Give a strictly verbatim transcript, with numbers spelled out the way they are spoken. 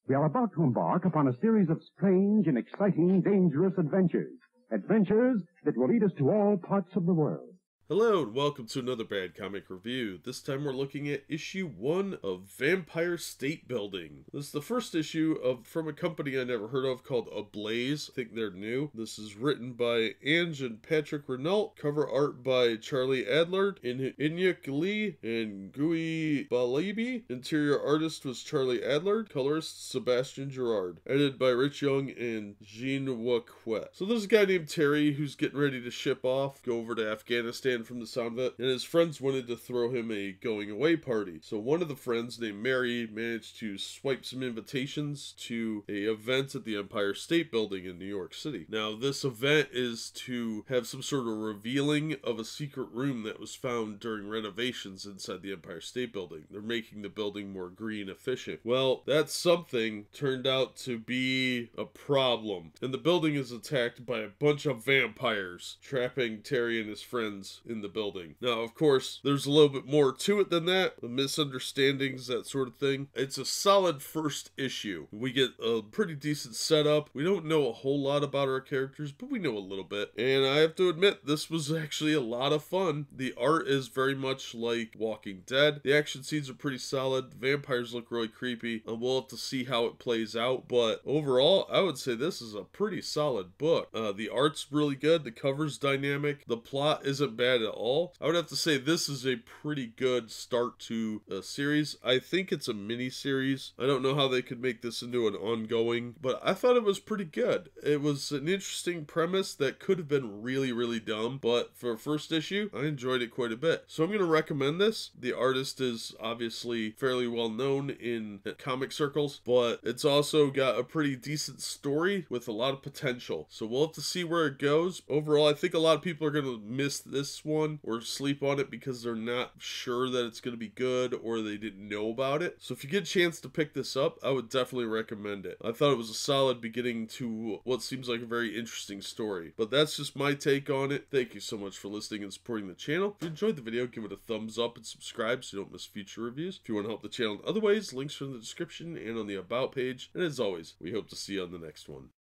We are about to embark upon a series of strange and exciting, dangerous adventures. Adventures that will lead us to all parts of the world. Hello and welcome to another Bad Comic Review. This time we're looking at issue one of Vampire State Building. This is the first issue of from a company I never heard of called Ablaze. I think they're new. This is written by Ange and Patrick Renault. Cover art by Charlie Adlard, In Inyuk Lee, and Gui Balabi. Interior artist was Charlie Adlard. Colorist Sebastien Gerard. Edited by Rich Young and Jean Waquet. So there's a guy named Terry who's getting ready to ship off, go over to Afghanistan from the sound of it, and his friends wanted to throw him a going away party. So one of the friends named Mary managed to swipe some invitations to a event at the Empire State Building in New York City. Now this event is to have some sort of revealing of a secret room that was found during renovations inside the Empire State Building. They're making the building more green efficient. Well, that something turned out to be a problem, and the building is attacked by a bunch of vampires, trapping Terry and his friends in the building. Now, of course, there's a little bit more to it than that. The misunderstandings, that sort of thing. It's a solid first issue. We get a pretty decent setup. We don't know a whole lot about our characters, but we know a little bit. And I have to admit, this was actually a lot of fun. The art is very much like Walking Dead. The action scenes are pretty solid. The vampires look really creepy, and we'll have to see how it plays out. But overall, I would say this is a pretty solid book. Uh, the art's really good. The cover's dynamic. The plot isn't bad at all. I would have to say this is a pretty good start to a series. I think it's a mini series. I don't know how they could make this into an ongoing, but I thought it was pretty good. It was an interesting premise that could have been really, really dumb, but for a first issue, I enjoyed it quite a bit. So I'm going to recommend this. The artist is obviously fairly well known in comic circles, but it's also got a pretty decent story with a lot of potential. So we'll have to see where it goes. Overall, I think a lot of people are going to miss this one or sleep on it because they're not sure that it's going to be good or they didn't know about it. So if you get a chance to pick this up, I would definitely recommend it. I thought it was a solid beginning to what seems like a very interesting story. But that's just my take on it. Thank you so much for listening and supporting the channel. If you enjoyed the video, give it a thumbs up and subscribe so you don't miss future reviews. If you want to help the channel in other ways, links are in the description and on the About page. And as always, we hope to see you on the next one.